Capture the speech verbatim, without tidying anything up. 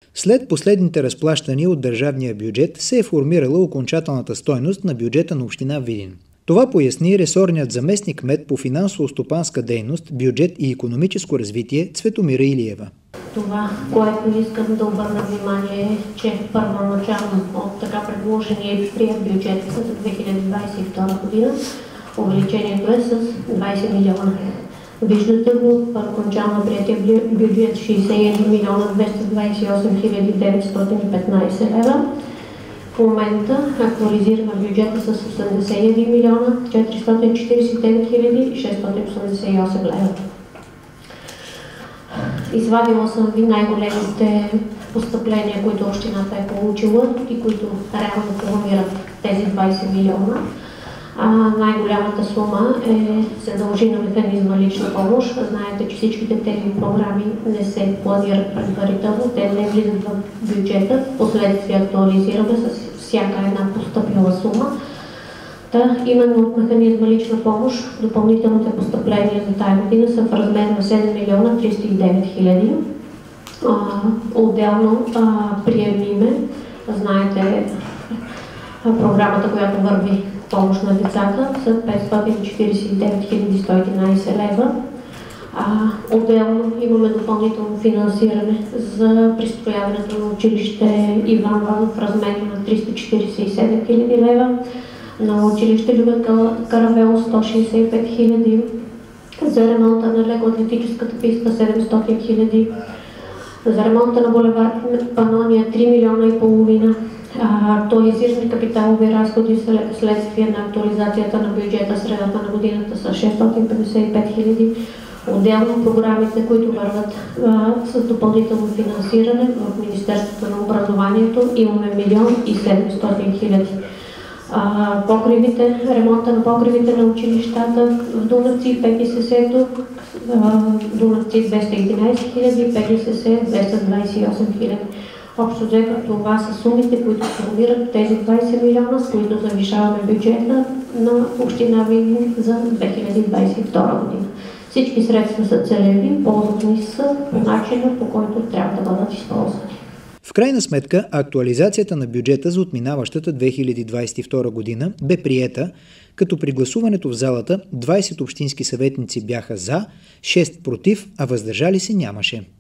След последните разплащания от държавния бюджет се е формирала окончателната стойност на бюджета на община Видин. Това поясни ресорният заместник-кмет по финансово-стопанска дейност, бюджет и икономическо развитие Цветомира Илиева. Това, което искам да обърна внимание е, че първоначално от така предложения и прият бюджет за две хиляди двадесет и втора година увеличението е с двадесет милиона. Виждате го, първоначално приятия бюджет шейсет и един милиона двеста двадесет и осем хиляди деветстотин и петнадесет лева. В момента актуализираме бюджета с осемдесет и един милиона четиристотин четиридесет и девет хиляди шестстотин осемдесет и осем лева. Извадила съм ви най-големите постъпления, които общината е получила и които реално формират тези двадесет милиона. Най-голямата сума е, се дължи на механизма лична помощ. Знаете, че всичките тези програми не се планират предварително, те не влизат в бюджета, впоследствие актуализираме с всяка една постъпила сума. Та, именно от механизма лична помощ допълнителните постъпления за тази година са в размер на седем милиона триста и девет хиляди. Отделно а, приемиме, знаете, програмата, която върви помощ на децата, са петстотин четиридесет и девет хиляди сто и единадесет лева. А, отделно имаме допълнително финансиране за пристрояването на училище Иван Вазов в размер на триста четиридесет и седем хиляди лева, на училище Любен Каравелов сто шейсет и пет хиляди, за ремонта на лекоатлетическата писта седемстотин хиляди, за ремонта на булевард Панония три милиона и половина. Актуализирани капиталови разходи следствие на актуализацията на бюджета средата на годината са шестстотин петдесет и пет хиляди. Отделно програмите, които върват а, с допълнително финансиране в Министерството на образованието, имаме милион и седемстотин хиляди. Покривите, ремонта на покривите на училищата в Дунавци, ПГСС-то, Дунавци двеста и единадесет хиляди, ПГСС двеста двадесет и осем хиляди. Общо взето това са сумите, които формират тези двадесет милиона, с които завишаваме бюджета на община Видин за две хиляди двадесет и втора година. Всички средства са целеви, ползвани са по начина, по който трябва да бъдат използвани. В крайна сметка, актуализацията на бюджета за отминаващата две хиляди двадесет и втора година бе приета, като при гласуването в залата двадесет общински съветници бяха за, шест против, а въздържали се нямаше.